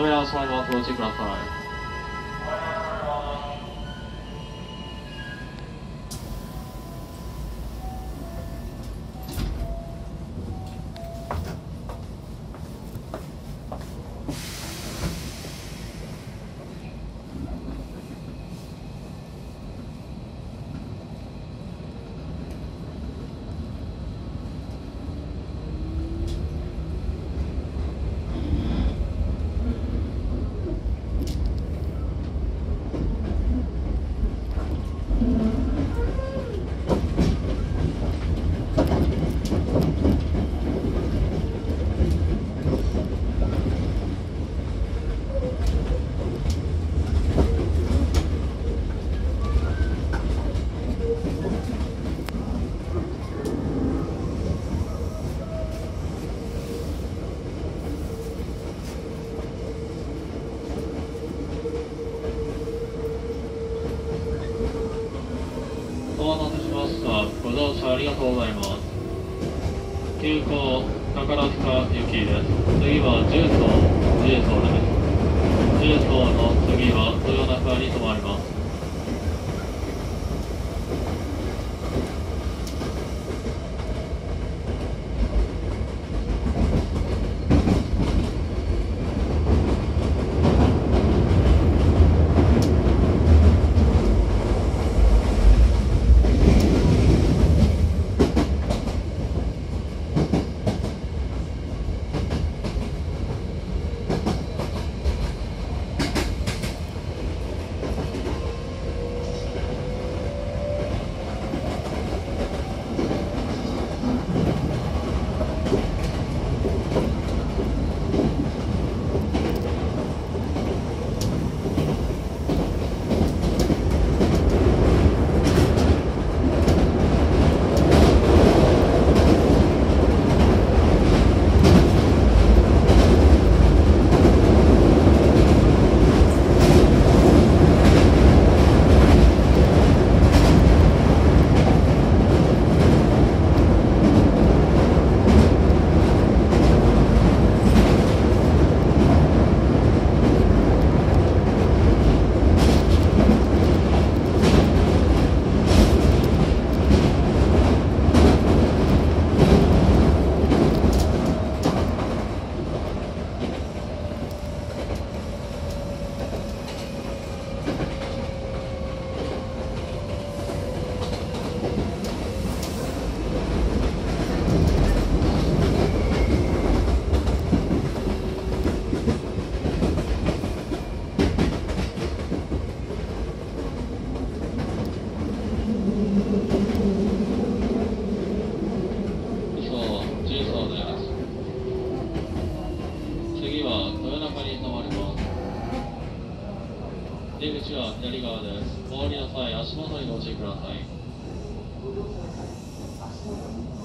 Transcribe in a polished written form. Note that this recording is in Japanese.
扉を閉まります。ご注意ください。お待たせしました。ご乗車ありがとうございます。急行宝塚行きです。次は重曹です。重曹の次は豊中に停まります。次は豊中に停まります。出口は左側です。お降りの際、足元にご注意ください。